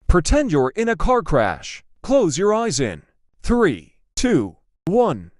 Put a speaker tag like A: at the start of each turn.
A: Pretend you're in a car crash. Close your eyes in 3, 2, 1.